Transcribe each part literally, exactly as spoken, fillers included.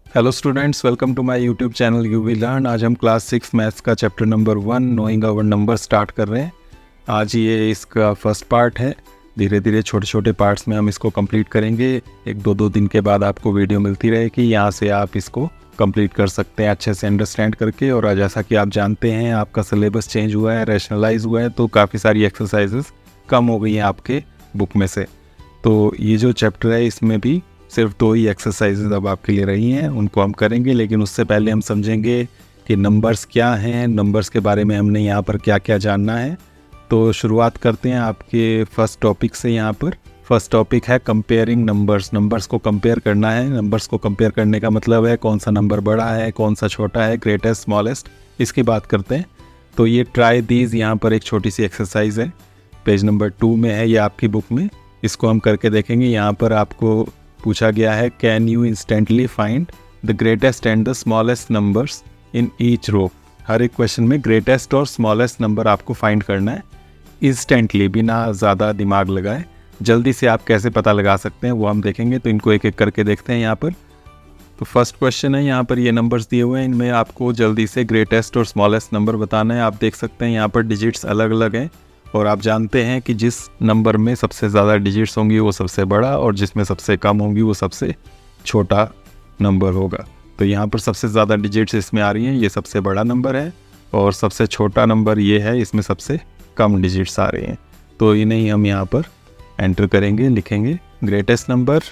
Hello students, welcome to my YouTube channel you we learn. आज हम class six maths का chapter number one knowing our numbers start कर रहे हैं। आज ये इसका फर्स्ट पार्ट है। धीरे धीरे छोटे छोटे पार्ट्स में हम इसको कंप्लीट करेंगे। एक दो दो दिन के बाद आपको वीडियो मिलती रहेगी, यहाँ से आप इसको कंप्लीट कर सकते हैं अच्छे से अंडरस्टैंड करके। और जैसा कि आप जानते हैं आपका सिलेबस चेंज हुआ है, रैशनलाइज हुआ है, तो काफ़ी सारी एक्सरसाइजेस कम हो गई हैं आपके बुक में से। तो ये जो चैप्टर है इसमें भी सिर्फ दो ही एक्सरसाइजेज अब आपके लिए रही हैं, उनको हम करेंगे। लेकिन उससे पहले हम समझेंगे कि नंबर्स क्या हैं, नंबर्स के बारे में हमने यहाँ पर क्या क्या जानना है। तो शुरुआत करते हैं आपके फर्स्ट टॉपिक से। यहाँ पर फर्स्ट टॉपिक है कंपेयरिंग नंबर्स। नंबर्स को कंपेयर करना है। नंबर्स को कंपेयर करने का मतलब है कौन सा नंबर बड़ा है, कौन सा छोटा है, ग्रेटेस्ट स्मॉलेस्ट, इसकी बात करते हैं। तो ये ट्राई दीज यहाँ पर एक छोटी सी एक्सरसाइज है, पेज नंबर टू में है ये आपकी बुक में। इसको हम करके देखेंगे। यहाँ पर आपको पूछा गया है can you instantly find the greatest and the smallest numbers in each row. हर एक क्वेश्चन में ग्रेटेस्ट और स्मॉलेस्ट नंबर आपको फाइंड करना है इंस्टेंटली, बिना ज़्यादा दिमाग लगाए। जल्दी से आप कैसे पता लगा सकते हैं वो हम देखेंगे। तो इनको एक एक करके देखते हैं यहाँ पर। तो फर्स्ट क्वेश्चन है, यहाँ पर ये नंबर्स दिए हुए हैं, इनमें आपको जल्दी से ग्रेटेस्ट और स्मॉलेस्ट नंबर बताना है। आप देख सकते हैं यहाँ पर डिजिट्स अलग अलग हैं और आप जानते हैं कि जिस नंबर में सबसे ज़्यादा डिजिट्स होंगी वो सबसे बड़ा और जिसमें सबसे कम होंगी वो सबसे छोटा नंबर होगा। तो यहाँ पर सबसे ज़्यादा डिजिट्स इसमें आ रही हैं, ये सबसे बड़ा नंबर है, और सबसे छोटा नंबर ये है, इसमें सबसे कम डिजिट्स आ रहे हैं। तो इन्हें हम यहाँ पर एंटर करेंगे, लिखेंगे। Greatest number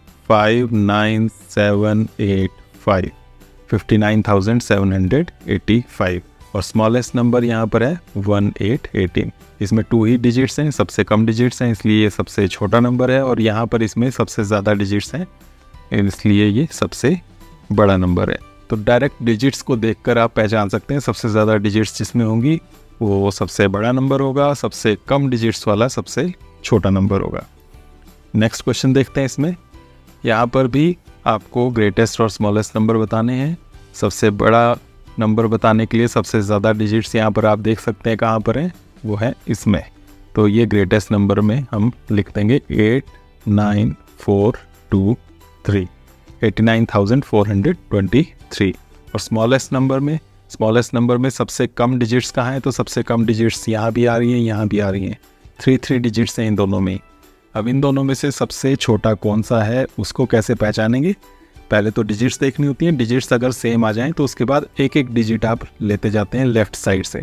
five nine seven eight five, fifty nine thousand seven hundred eighty five. और स्मॉलेस्ट नंबर यहाँ पर है वन एट एटीन। इसमें टू ही डिजिट्स हैं, सबसे कम डिजिट्स हैं, इसलिए ये सबसे छोटा नंबर है। और यहाँ पर इसमें सबसे ज़्यादा डिजिट्स हैं, इसलिए ये सबसे बड़ा नंबर है। तो डायरेक्ट डिजिट्स को देखकर आप पहचान सकते हैं सबसे ज़्यादा डिजिट्स जिसमें होंगी वो सबसे बड़ा नंबर होगा, सबसे कम डिजिट्स वाला सबसे छोटा नंबर होगा। नेक्स्ट क्वेश्चन देखते हैं। इसमें यहाँ पर भी आपको ग्रेटेस्ट और स्मॉलेस्ट नंबर बताने हैं। सबसे बड़ा नंबर बताने के लिए सबसे ज़्यादा डिजिट्स यहाँ पर आप देख सकते हैं कहाँ पर हैं, वो है इसमें। तो ये ग्रेटेस्ट नंबर में हम लिख देंगे eight nine four two three, eighty nine thousand four hundred twenty three. और स्मॉलेस्ट नंबर में स्मॉलेस्ट नंबर में सबसे कम डिजिट्स कहाँ हैं, तो सबसे कम डिजिट्स यहाँ भी आ रही हैं, यहाँ भी आ रही हैं। थ्री थ्री डिजिट्स हैं इन दोनों में। अब इन दोनों में से सबसे छोटा कौन सा है उसको कैसे पहचानेंगे? पहले तो डिजिट्स देखनी होती हैं। डिजिट्स अगर सेम आ जाएं तो उसके बाद एक एक डिजिट आप लेते जाते हैं लेफ़्ट साइड से,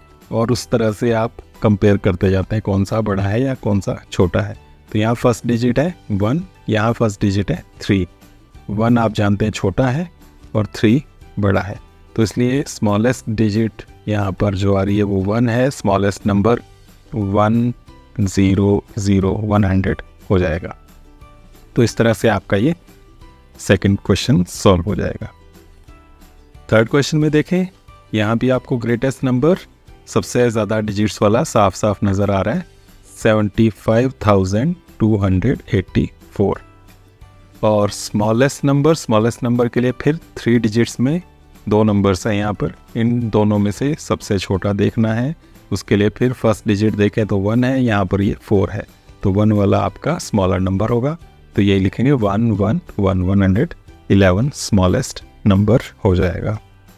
और उस तरह से आप कंपेयर करते जाते हैं कौन सा बड़ा है या कौन सा छोटा है। तो यहाँ फर्स्ट डिजिट है वन, यहाँ फर्स्ट डिजिट है थ्री। वन आप जानते हैं छोटा है और थ्री बड़ा है, तो इसलिए स्मॉलेस्ट डिजिट यहाँ पर जो आ रही है वो वन है। Smallest number one zero zero one hundred हो जाएगा। तो इस तरह से आपका ये सेकंड क्वेश्चन सॉल्व हो जाएगा। थर्ड क्वेश्चन में देखें, यहाँ भी आपको ग्रेटेस्ट नंबर सबसे ज़्यादा डिजिट्स वाला साफ साफ नज़र आ रहा है, seventy five thousand two hundred eighty four. और स्मॉलेस्ट नंबर स्मॉलेस्ट नंबर के लिए फिर थ्री डिजिट्स में दो नंबर्स हैं यहाँ पर। इन दोनों में से सबसे छोटा देखना है, उसके लिए फिर फर्स्ट डिजिट देखें तो वन है, यहाँ पर ये फोर है, तो वन वाला आपका स्मॉलर नंबर होगा। तो यही लिखेंगे one one one one hundred eleven smallest number हो जाएगा।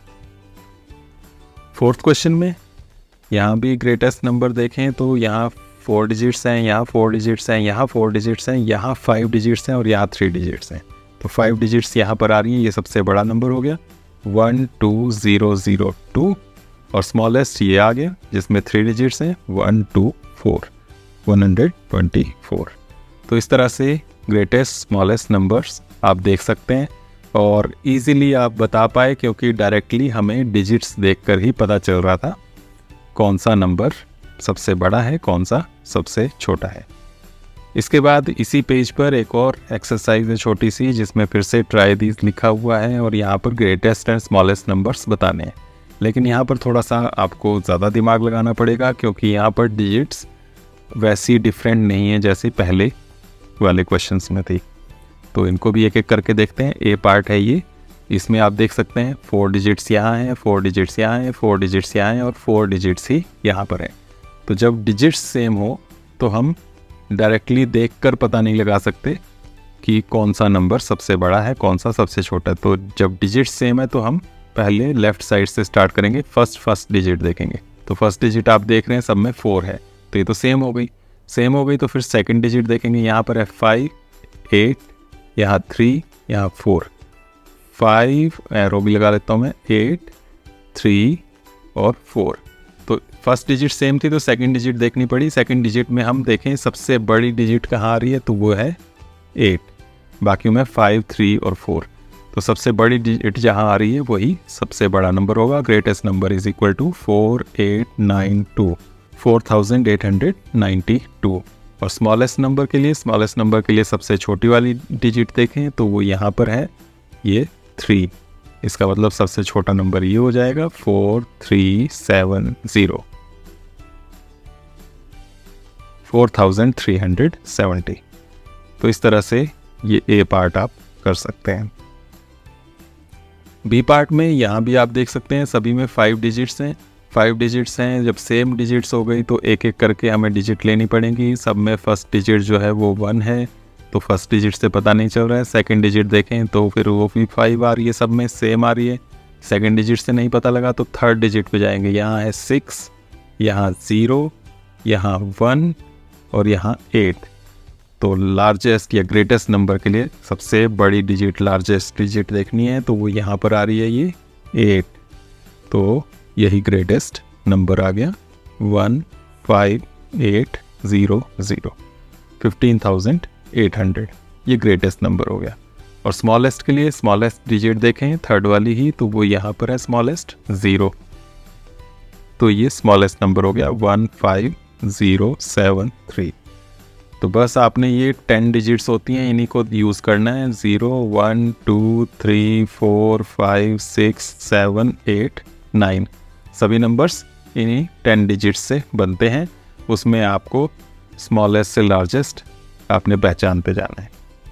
फोर्थ क्वेश्चन में यहाँ भी ग्रेटेस्ट नंबर देखें तो यहाँ फोर डिजिट्स हैं, यहाँ फोर डिजिट्स हैं, यहाँ फोर डिजिट्स हैं, यहाँ फाइव डिजिट्स हैं और यहाँ थ्री डिजिट्स हैं। तो फाइव डिजिट्स यहाँ पर आ रही हैं, ये सबसे बड़ा नंबर हो गया one two zero zero two. और स्मॉलेस्ट ये आ गया जिसमें थ्री डिजिट्स हैं, one two four, one hundred twenty four. तो इस तरह से ग्रेटेस्ट स्मॉलेस्ट नंबर्स आप देख सकते हैं और इजीली आप बता पाए, क्योंकि डायरेक्टली हमें डिजिट्स देखकर ही पता चल रहा था कौन सा नंबर सबसे बड़ा है, कौन सा सबसे छोटा है। इसके बाद इसी पेज पर एक और एक्सरसाइज है छोटी सी, जिसमें फिर से ट्राई दीज लिखा हुआ है और यहाँ पर ग्रेटेस्ट एंड स्मॉलेस्ट नंबर्स बताने हैं। लेकिन यहाँ पर थोड़ा सा आपको ज़्यादा दिमाग लगाना पड़ेगा, क्योंकि यहाँ पर डिजिट्स वैसी डिफरेंट नहीं है जैसे पहले वाले क्वेश्चंस में थी। तो इनको भी एक एक करके देखते हैं। ए पार्ट है ये, इसमें आप देख सकते हैं फोर डिजिट्स यहाँ हैं, फोर डिजिट्स यहाँ हैं, फोर डिजिट्स यहाँ हैं और फोर डिजिट्स ही यहाँ पर हैं। तो जब डिजिट्स सेम हो तो हम डायरेक्टली देखकर पता नहीं लगा सकते कि कौन सा नंबर सबसे बड़ा है, कौन सा सबसे छोटा है। तो जब डिजिट सेम है तो हम पहले लेफ़्ट साइड से स्टार्ट करेंगे, फर्स्ट फर्स्ट डिजिट देखेंगे। तो फर्स्ट डिजिट आप देख रहे हैं सब में फोर है, तो ये तो सेम हो गई सेम हो गई तो फिर सेकंड डिजिट देखेंगे, यहाँ पर है फाइव, एट, यहाँ थ्री, यहाँ फोर, फाइव एरो भी लगा लेता हूँ मैं, एट, थ्री और फोर। तो फर्स्ट डिजिट सेम थी तो सेकंड डिजिट देखनी पड़ी। सेकंड डिजिट में हम देखें सबसे बड़ी डिजिट कहाँ आ रही है, तो वो है एट, बाकी में फाइव, थ्री और फोर। तो सबसे बड़ी डिजिट जहाँ आ रही है वही सबसे बड़ा नंबर होगा। Greatest number is equal to four eight nine two, four thousand eight hundred ninety two. और स्मॉलेस्ट नंबर के लिए स्मॉलेस्ट नंबर के लिए सबसे छोटी वाली डिजिट देखें तो वो यहाँ पर है, ये थ्री। इसका मतलब सबसे छोटा नंबर ये हो जाएगा four three seven zero, four thousand three hundred seventy. तो इस तरह से ये ए पार्ट आप कर सकते हैं। बी पार्ट में यहाँ भी आप देख सकते हैं सभी में फाइव डिजिट्स हैं फाइव डिजिट्स हैं जब सेम डिजिट्स हो गई तो एक एक करके हमें डिजिट लेनी पड़ेंगी। सब में फर्स्ट डिजिट जो है वो वन है, तो फर्स्ट डिजिट से पता नहीं चल रहा है। सेकंड डिजिट देखें तो फिर वो भी फाइव आ रही है, सब में सेम आ रही है। सेकंड डिजिट से नहीं पता लगा तो थर्ड डिजिट पे जाएंगे, यहाँ है सिक्स, यहाँ ज़ीरो, यहाँ वन और यहाँ एट। तो लार्जेस्ट या ग्रेटेस्ट नंबर के लिए सबसे बड़ी डिजिट, लार्जेस्ट डिजिट देखनी है तो वो यहाँ पर आ रही है, ये एट। तो यही ग्रेटेस्ट नंबर आ गया, one five eight zero zero, fifteen thousand eight hundred, ये ग्रेटेस्ट नंबर हो गया। और स्मॉलेस्ट के लिए स्मॉलेस्ट डिजिट देखें थर्ड वाली ही, तो वो यहाँ पर है स्मॉलेस्ट, ज़ीरो। तो ये स्मॉलेस्ट नंबर हो गया one five zero seven three. तो बस आपने ये टेन डिजिट्स होती हैं, इन्हीं को यूज़ करना है। Zero, one, two, three, four, five, six, seven, eight, nine, सभी नंबर्स इन्हीं टेन डिजिट्स से बनते हैं। उसमें आपको स्मॉलेस्ट से लार्जेस्ट आपने पहचानते जाना है।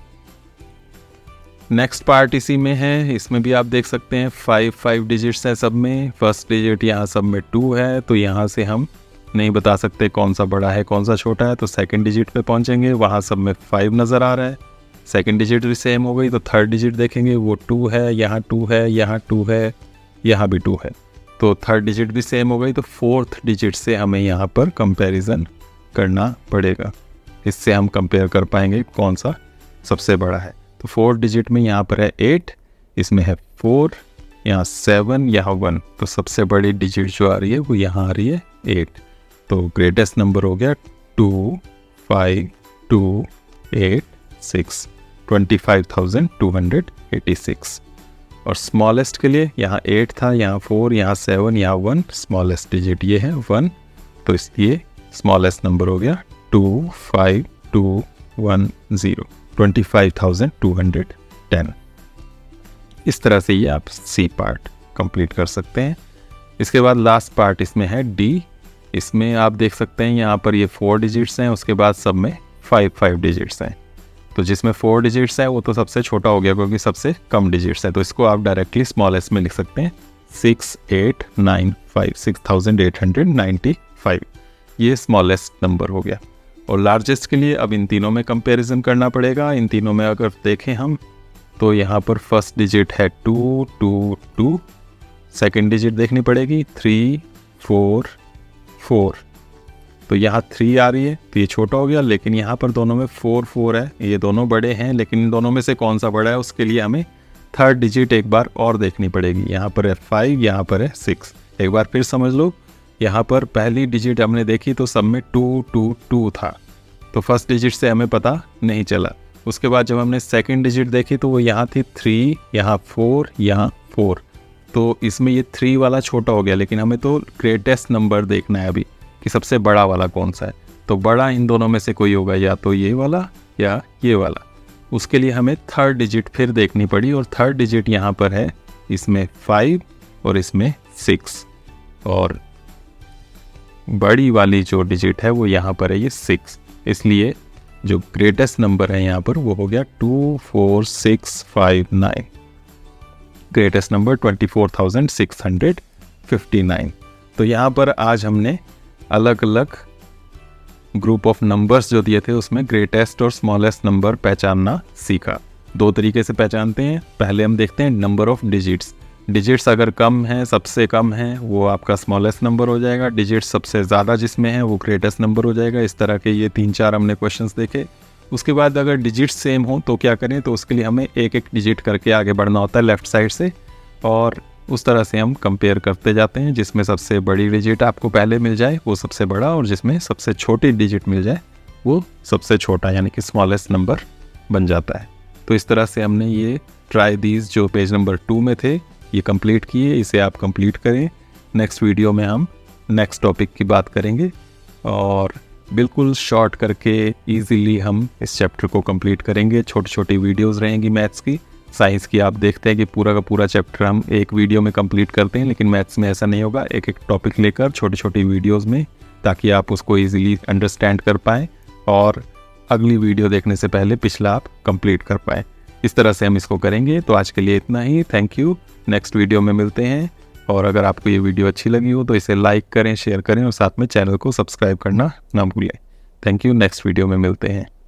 नेक्स्ट पार्ट इसी में है, इसमें भी आप देख सकते हैं फाइव फाइव डिजिट्स हैं सब में। फर्स्ट डिजिट यहाँ सब में टू है, तो यहाँ से हम नहीं बता सकते कौन सा बड़ा है कौन सा छोटा है। तो सेकंड डिजिट पे पहुँचेंगे, वहाँ सब में फाइव नज़र आ रहा है। सेकंड डिजिट भी सेम हो गई तो थर्ड डिजिट देखेंगे, वो टू है, यहाँ टू है, यहाँ टू है, यहाँ भी टू है। तो थर्ड डिजिट भी सेम हो गई तो फोर्थ डिजिट से हमें यहाँ पर कंपैरिजन करना पड़ेगा। इससे हम कंपेयर कर पाएंगे कौन सा सबसे बड़ा है। तो फोर्थ डिजिट में यहाँ पर है एट, इसमें है फोर, यहाँ सेवन, यहाँ वन। तो सबसे बड़ी डिजिट जो आ रही है वो यहाँ आ रही है एट। तो ग्रेटेस्ट नंबर हो गया two five two eight six, twenty five thousand two hundred eighty six. और स्मॉलेस्ट के लिए यहाँ एट था, यहाँ फोर, यहाँ सेवन, यहाँ वन, स्मॉलेस्ट डिजिट ये है वन। तो इसलिए स्मॉलेस्ट नंबर हो गया two five two one zero, twenty five thousand two hundred ten. इस तरह से ये आप सी पार्ट कंप्लीट कर सकते हैं। इसके बाद लास्ट पार्ट इसमें है डी। इसमें आप देख सकते हैं यहाँ पर ये फोर डिजिट्स हैं, उसके बाद सब में फाइव फाइव डिजिट्स हैं। तो जिसमें फोर डिजिट्स है वो तो सबसे छोटा हो गया क्योंकि सबसे कम डिजिट्स है। तो इसको आप डायरेक्टली स्मॉलेस्ट में लिख सकते हैं, six eight nine five, six thousand eight hundred ninety five, ये स्मॉलेस्ट नंबर हो गया। और लार्जेस्ट के लिए अब इन तीनों में कंपैरिजन करना पड़ेगा। इन तीनों में अगर देखें हम तो यहाँ पर फर्स्ट डिजिट है two two two, second digit देखनी पड़ेगी थ्री फोर फोर। तो यहाँ थ्री आ रही है तो ये छोटा हो गया, लेकिन यहाँ पर दोनों में फोर फोर है, ये दोनों बड़े हैं। लेकिन इन दोनों में से कौन सा बड़ा है उसके लिए हमें थर्ड डिजिट एक बार और देखनी पड़ेगी। यहाँ पर है फाइव, यहाँ पर है सिक्स। एक बार फिर समझ लो, यहाँ पर पहली डिजिट हमने देखी तो सब में टू टू टू था, तो फर्स्ट डिजिट से हमें पता नहीं चला। उसके बाद जब हमने सेकंड डिजिट देखी तो वो यहाँ थी थ्री, यहाँ फोर, यहाँ फोर। तो इसमें ये थ्री वाला छोटा हो गया, लेकिन हमें तो ग्रेटेस्ट नंबर देखना है अभी कि सबसे बड़ा वाला कौन सा है। तो बड़ा इन दोनों में से कोई होगा, या तो ये वाला या ये वाला। उसके लिए हमें थर्ड डिजिट फिर देखनी पड़ी, और थर्ड डिजिट यहाँ पर है, इसमें फाइव और इसमें सिक्स। और बड़ी वाली जो डिजिट है वो यहाँ पर है, ये सिक्स। इसलिए जो ग्रेटेस्ट नंबर है यहाँ पर वो हो गया two four six five nine. Greatest number twenty four thousand six hundred fifty nine. तो यहाँ पर आज हमने अलग अलग ग्रुप ऑफ नंबर्स जो दिए थे उसमें ग्रेटेस्ट और स्मॉलेस्ट नंबर पहचानना सीखा। दो तरीके से पहचानते हैं। पहले हम देखते हैं नंबर ऑफ डिजिट्स। डिजिट्स अगर कम है, सबसे कम है, वो आपका स्मॉलेस्ट नंबर हो जाएगा। डिजिट्स सबसे ज़्यादा जिसमें है वो ग्रेटेस्ट नंबर हो जाएगा। इस तरह के ये तीन चार हमने क्वेश्चंस देखे। उसके बाद अगर डिजिट्स सेम हो तो क्या करें, तो उसके लिए हमें एक एक डिजिट करके आगे बढ़ना होता है लेफ़्ट साइड से, और उस तरह से हम कंपेयर करते जाते हैं। जिसमें सबसे बड़ी डिजिट आपको पहले मिल जाए वो सबसे बड़ा, और जिसमें सबसे छोटी डिजिट मिल जाए वो सबसे छोटा, यानी कि स्मॉलेस्ट नंबर बन जाता है। तो इस तरह से हमने ये ट्राई दीज जो पेज नंबर टू में थे ये कंप्लीट किए। इसे आप कंप्लीट करें। नेक्स्ट वीडियो में हम नेक्स्ट टॉपिक की बात करेंगे और बिल्कुल शॉर्ट करके इजीली हम इस चैप्टर को कंप्लीट करेंगे। छोटी छोटी वीडियोस रहेंगी मैथ्स की। साइंस की आप देखते हैं कि पूरा का पूरा चैप्टर हम एक वीडियो में कंप्लीट करते हैं, लेकिन मैथ्स में ऐसा नहीं होगा। एक एक टॉपिक लेकर छोटी छोटी वीडियोस में, ताकि आप उसको इजीली अंडरस्टैंड कर पाएँ और अगली वीडियो देखने से पहले पिछला आप कंप्लीट कर पाएँ। इस तरह से हम इसको करेंगे। तो आज के लिए इतना ही। Thank you. नेक्स्ट वीडियो में मिलते हैं। और अगर आपको ये वीडियो अच्छी लगी हो तो इसे लाइक करें, शेयर करें और साथ में चैनल को सब्सक्राइब करना ना भूलें। Thank you. नेक्स्ट वीडियो में मिलते हैं।